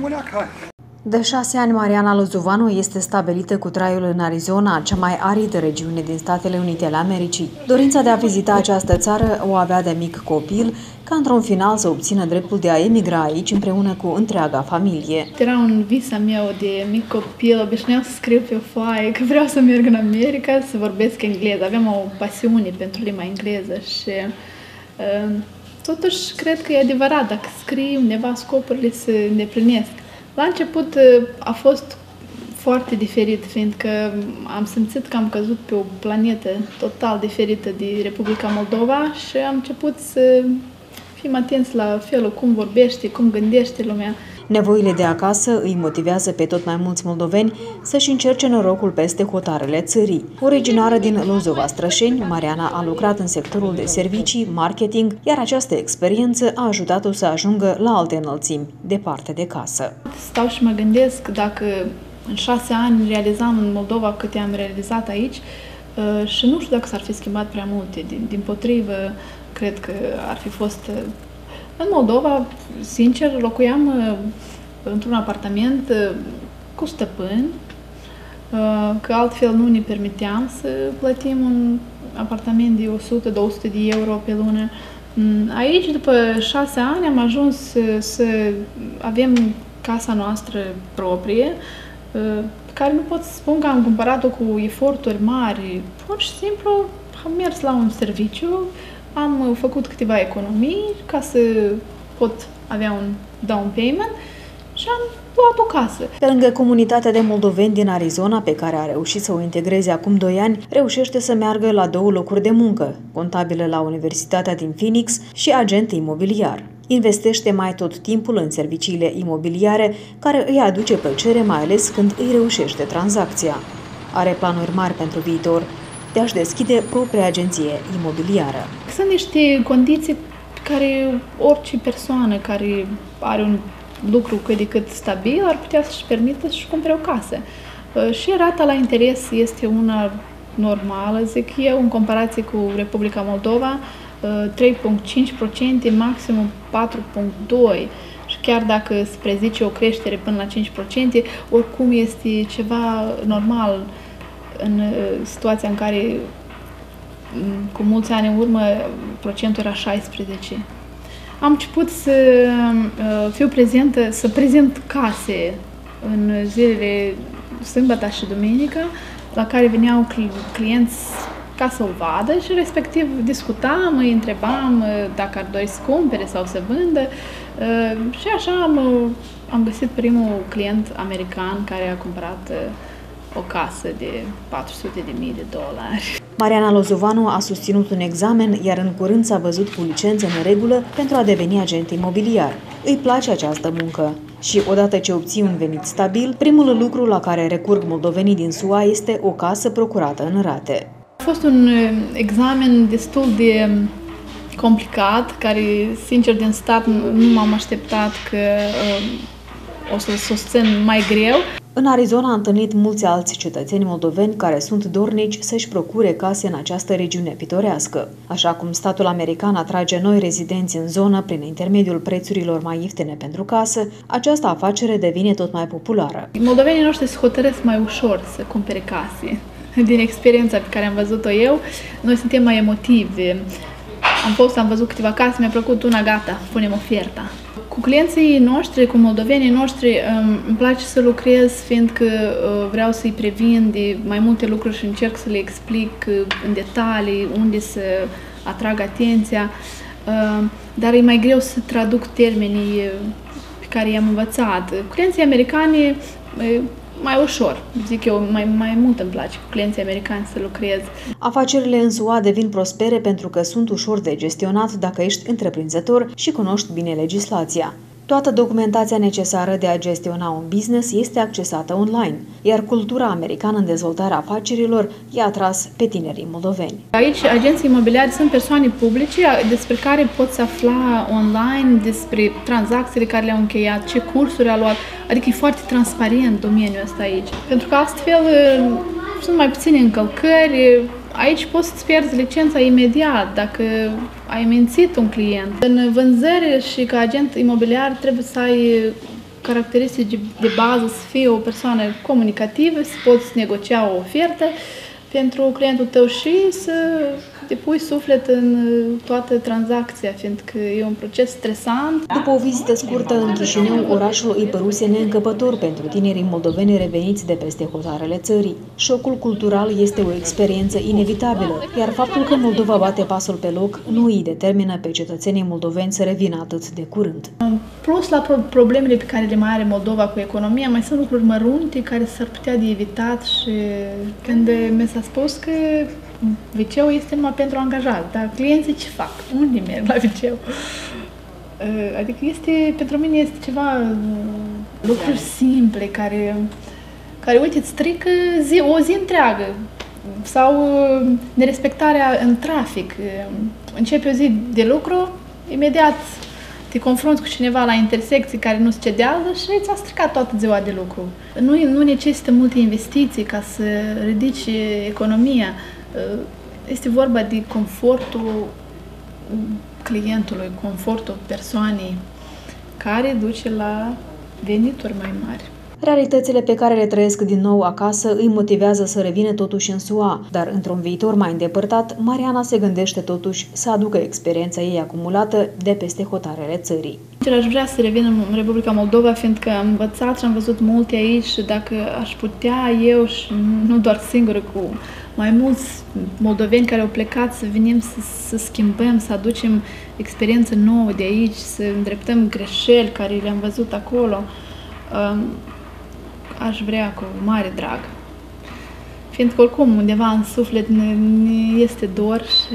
De 6 ani, Mariana Lozovanu este stabilită cu traiul în Arizona, cea mai aridă regiune din Statele Unite ale Americii. Dorința de a vizita această țară o avea de mic copil, ca într-un final să obțină dreptul de a emigra aici împreună cu întreaga familie. Era un vis al meu de mic copil, obișnuiam să scriu pe foaie că vreau să merg în America, să vorbesc engleză. Aveam o pasiune pentru limba engleză și totuși cred că e adevărat, dacă scrii undeva scopurile se îndeplinesc. La început a fost foarte diferit, fiindcă am simțit că am căzut pe o planetă total diferită de Republica Moldova și am început să fim atenți la felul cum vorbește, cum gândește lumea. Nevoile de acasă îi motivează pe tot mai mulți moldoveni să-și încerce norocul peste hotarele țării. Originară din Lozova Strășeni, Mariana a lucrat în sectorul de servicii, marketing, iar această experiență a ajutat-o să ajungă la alte înălțimi, departe de casă. Stau și mă gândesc dacă în 6 ani realizam în Moldova câte am realizat aici și nu știu dacă s-ar fi schimbat prea multe. Dimpotrivă, cred că ar fi fost... În Moldova, sincer, locuiam într-un apartament cu stăpân, că altfel nu ne permiteam să plătim un apartament de 100-200 de euro pe lună. Aici, după 6 ani, am ajuns să avem casa noastră proprie, care nu pot să spun că am cumpărat-o cu eforturi mari. Pur și simplu am mers la un serviciu, am făcut câteva economii ca să pot avea un down payment și am luat o casă. Pe lângă comunitatea de moldoveni din Arizona, pe care a reușit să o integreze acum 2 ani, reușește să meargă la 2 locuri de muncă, contabilă la Universitatea din Phoenix și agent imobiliar. Investește mai tot timpul în serviciile imobiliare, care îi aduce plăcere, mai ales când îi reușește tranzacția. Are planuri mari pentru viitor, de a-și deschide propria agenție imobiliară. Sunt niște condiții pe care orice persoană care are un lucru cât de cât stabil ar putea să-și permită să-și cumpere o casă. Și rata la interes este una normală, zic eu, în comparație cu Republica Moldova, 3,5%, maximum 4,2%. Și chiar dacă se prezice o creștere până la 5%, oricum este ceva normal în situația în care cu mulți ani în urmă procentul era 16. Am început să fiu prezentă, să prezint case în zilele sâmbătă și duminică, la care veneau clienți ca să o vadă și respectiv discutam, îi întrebam dacă ar dori să cumpere sau să vândă și așa am găsit primul client american care a cumpărat o casă de $400.000. Mariana Lozovanu a susținut un examen, iar în curând s-a văzut cu licență în regulă pentru a deveni agent imobiliar. Îi place această muncă și, odată ce obții un venit stabil, primul lucru la care recurg moldovenii din SUA este o casă procurată în rate. A fost un examen destul de complicat, care, sincer, din start nu m-am așteptat că o să susțin mai greu. În Arizona a întâlnit mulți alți cetățeni moldoveni care sunt dornici să-și procure case în această regiune pitorească. Așa cum statul american atrage noi rezidenți în zonă prin intermediul prețurilor mai ieftine pentru casă, această afacere devine tot mai populară. Moldovenii noștri se hotărăsc mai ușor să cumpere case. Din experiența pe care am văzut-o eu, noi suntem mai emotivi. Am văzut câteva case, mi-a plăcut una, gata, punem oferta. Cu clienții noștri, cu moldovenii noștri, îmi place să lucrez, fiindcă vreau să-i previn de mai multe lucruri și încerc să le explic în detalii unde să atrag atenția, dar e mai greu să traduc termenii pe care i-am învățat. Clienții americani mai ușor, zic eu, mai mult îmi place cu clienții americani să lucrez. Afacerile în SUA devin prospere pentru că sunt ușor de gestionat dacă ești întreprinzător și cunoști bine legislația. Toată documentația necesară de a gestiona un business este accesată online, iar cultura americană în dezvoltarea afacerilor i-a atras pe tinerii moldoveni. Aici, agenții imobiliari sunt persoane publice despre care poți afla online despre tranzacțiile care le-au încheiat, ce cursuri au luat, adică e foarte transparent domeniul ăsta aici. Pentru că astfel sunt mai puține încălcări. Aici poți să-ți pierzi licența imediat dacă ai mințit un client. În vânzări și ca agent imobiliar trebuie să ai caracteristici de bază să fii o persoană comunicativă, să poți negocia o ofertă pentru clientul tău și să depui suflet în toată tranzacția, fiindcă e un proces stresant. După o vizită scurtă în Chișinău, orașul îi păruse neîncăpător pentru tinerii moldoveni reveniți de peste hotarele țării. Șocul cultural este o experiență inevitabilă, iar faptul că Moldova bate pasul pe loc nu îi determină pe cetățenii moldoveni să revină atât de curând. Plus la problemele pe care le mai are Moldova cu economia, mai sunt lucruri mărunte care s-ar putea de evitat și când mi s-a spus că WC-ul este numai pentru angajat, dar clienții ce fac? Unde merg la WC? Adică pentru mine este ceva lucruri simple care uite, îți strică o zi întreagă. Sau nerespectarea în trafic. Începe o zi de lucru, imediat te confrunți cu cineva la intersecții care nu se cedează și ți-a stricat toată ziua de lucru. Nu necesită multe investiții ca să ridici economia. Este vorba de confortul clientului, confortul persoanei, care duce la venituri mai mari. Realitățile pe care le trăiesc din nou acasă îi motivează să revină totuși în SUA, dar într-un viitor mai îndepărtat, Mariana se gândește totuși să aducă experiența ei acumulată de peste hotarele țării. Aș vrea să revin în Republica Moldova, fiindcă am învățat și am văzut multe aici și dacă aș putea eu și nu doar singură, cu mai mulți moldoveni care au plecat, să venim să schimbăm, să aducem experiență nouă de aici, să îndreptăm greșeli care le-am văzut acolo, aș vrea cu mare drag. Fiindcă oricum undeva în suflet ne este dor și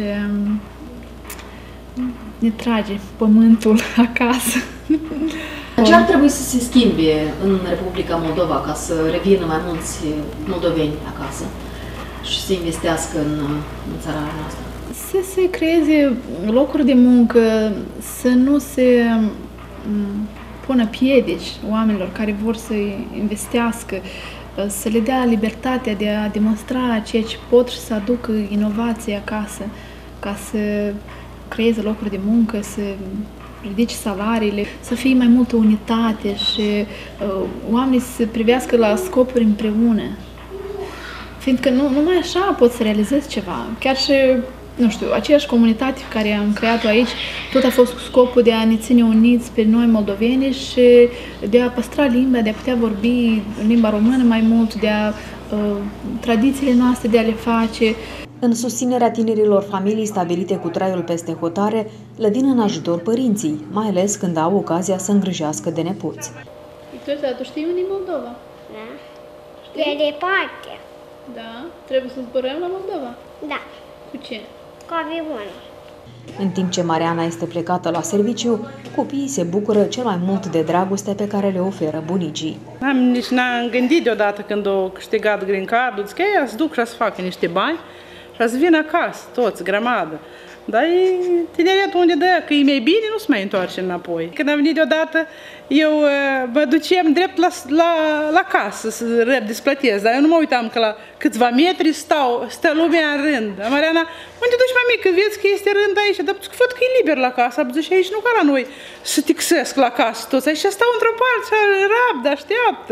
ne trage pământul acasă. Ce ar trebui să se schimbe în Republica Moldova ca să revină mai mulți moldoveni acasă și să investească în țara noastră? Să se creeze locuri de muncă, să nu se pună piedici oamenilor care vor să investească, să le dea libertatea de a demonstra ceea ce pot și să aducă inovație acasă, ca să creeze locuri de muncă, să ridice salariile, să fie mai multă unitate și oamenii să privească la scopuri împreună. Fiindcă numai așa poți să realizezi ceva. Chiar și, nu știu, aceeași comunitate pe care am creat-o aici, tot a fost cu scopul de a ne ține uniți pe noi moldoveni și de a păstra limba, de a putea vorbi în limba română mai mult, de a tradițiile noastre, de a le face. În susținerea tinerilor familii stabilite cu traiul peste hotare, le vin în ajutor părinții, mai ales când au ocazia să îngrijească de nepoți. Victoria, tu știi unde e Moldova? Da. Știi? E departe. Da? Trebuie să zburăm la Moldova? Da. Cu ce? Cu avionul. În timp ce Mariana este plecată la serviciu, copiii se bucură cel mai mult de dragostea pe care le oferă bunicii. Nici n-am gândit deodată când au câștigat green card-ul, zic că ea să duc și să facă niște bani și să vină acasă, toți, grămadă. Dar e tineretul unde dă, că e mai bine, nu se mai întoarce înapoi. Când am venit deodată, eu mă duceam drept la casă să răbdisplătesc, dar eu nu mă uitam că la câțiva metri stă lumea în rând. Mariana, unde duci, mami, că vezi că este rând aici? Dar văd că e liber la casă, am zis, aici nu ca la noi să tixesc la casă toți, aici stau într-o parte, rabdă, așteaptă.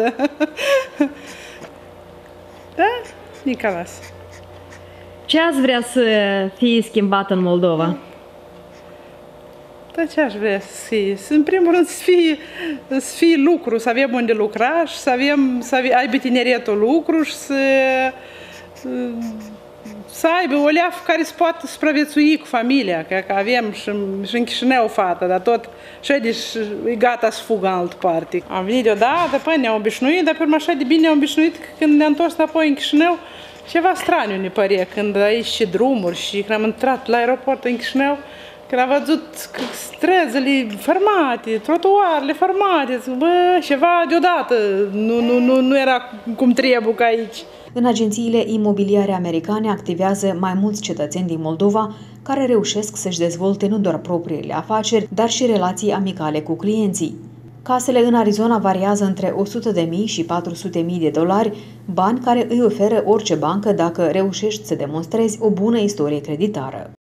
Da? Nicolas. Ce ați vrea să fie schimbat în Moldova? Da, ce aș vrea să fie? În primul rând să fie lucru, să avem unde lucra și să aibă tineretul lucru și să aibă o leafă care să poată supraviețui cu familia, că avem și în Chișinău fată, dar tot e gata să fugă în altă parte. Am venit deodată, păi ne-am obișnuit, dar pe urmă așa de bine ne-am obișnuit că când ne-am întors înapoi în Chișinău, ceva straniu ne părea când aici și drumuri și când am intrat la aeroport în Chișinău, când am văzut străzile formate, trotuarele formate, bă, ceva deodată nu era cum trebuie ca aici. În agențiile imobiliare americane activează mai mulți cetățeni din Moldova care reușesc să-și dezvolte nu doar propriile afaceri, dar și relații amicale cu clienții. Casele în Arizona variază între $100.000 și $400.000, bani care îi oferă orice bancă dacă reușești să demonstrezi o bună istorie creditară.